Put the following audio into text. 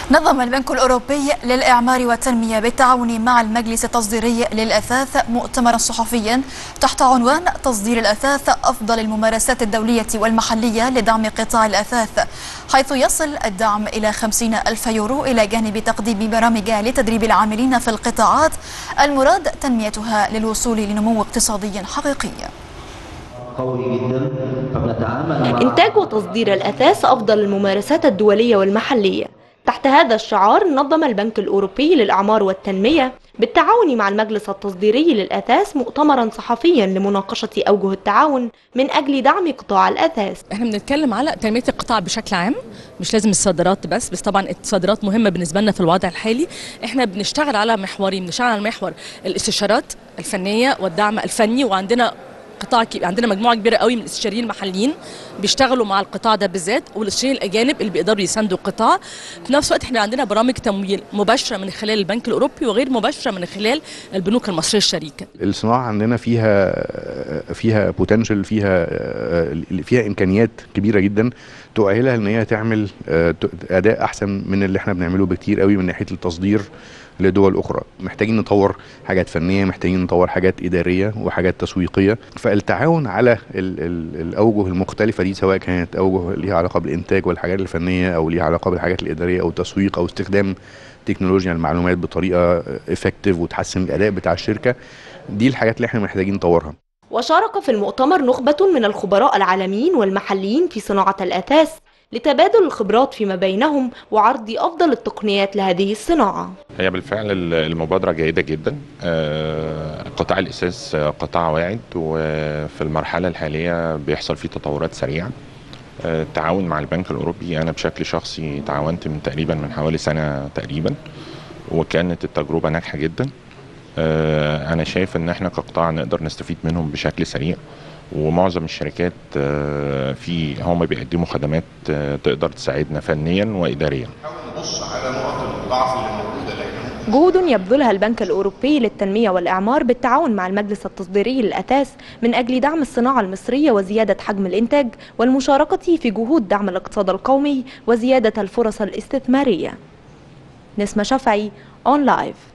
نظم البنك الأوروبي للإعمار والتنمية بالتعاون مع المجلس التصديري للأثاث مؤتمرا صحفيا تحت عنوان تصدير الأثاث أفضل الممارسات الدولية والمحلية لدعم قطاع الأثاث، حيث يصل الدعم إلى 50,000 يورو إلى جانب تقديم برامج لتدريب العاملين في القطاعات المراد تنميتها للوصول لنمو اقتصادي حقيقي. قوي جدا، فبنتعامل مع إنتاج وتصدير الأثاث أفضل الممارسات الدولية والمحلية. تحت هذا الشعار نظم البنك الأوروبي للإعمار والتنمية بالتعاون مع المجلس التصديري للأثاث مؤتمرا صحفيا لمناقشة أوجه التعاون من أجل دعم قطاع الأثاث. احنا بنتكلم على تنمية القطاع بشكل عام، مش لازم الصادرات بس طبعا الصادرات مهمة بالنسبة لنا في الوضع الحالي. احنا بنشتغل على محورين، بنشتغل على محور الاستشارات الفنية والدعم الفني، وعندنا عندنا مجموعه كبيره قوي من الاستشاريين المحليين بيشتغلوا مع القطاع ده بالذات، والاستشاريين الاجانب اللي بيقدروا يساندوا القطاع. في نفس الوقت احنا عندنا برامج تمويل مباشره من خلال البنك الاوروبي وغير مباشره من خلال البنوك المصريه الشريكه. الصناعه عندنا فيها بوتنشال، فيها امكانيات كبيره جدا تؤهلها ان هي تعمل اداء احسن من اللي احنا بنعمله بكتير قوي من ناحيه التصدير لدول اخرى. محتاجين نطور حاجات فنيه، محتاجين نطور حاجات اداريه وحاجات تسويقيه. فالتعاون على الاوجه المختلفه دي، سواء كانت اوجه ليها علاقه بالانتاج والحاجات الفنيه، او ليها علاقه بالحاجات الاداريه او التسويق، او استخدام تكنولوجيا المعلومات بطريقه افكتيف وتحسن الاداء بتاع الشركه، دي الحاجات اللي احنا محتاجين نطورها. وشارك في المؤتمر نخبة من الخبراء العالميين والمحليين في صناعة الأثاث لتبادل الخبرات فيما بينهم وعرض أفضل التقنيات لهذه الصناعة. هي بالفعل المبادرة جيدة جدا. قطاع الأثاث قطاع واعد، وفي المرحلة الحالية بيحصل فيه تطورات سريعة. التعاون مع البنك الأوروبي، أنا بشكل شخصي تعاونت من حوالي سنة تقريبا، وكانت التجربة ناجحة جدا. أنا شايف إن احنا كقطاع نقدر نستفيد منهم بشكل سريع، ومعظم الشركات هم بيقدموا خدمات تقدر تساعدنا فنيا وإداريا. نبص على نقط الضعف اللي موجودة. جهود يبذلها البنك الأوروبي للتنمية والإعمار بالتعاون مع المجلس التصديري للأثاث من أجل دعم الصناعة المصرية وزيادة حجم الإنتاج والمشاركة في جهود دعم الاقتصاد القومي وزيادة الفرص الاستثمارية. نسمة شفعي، أون لايف.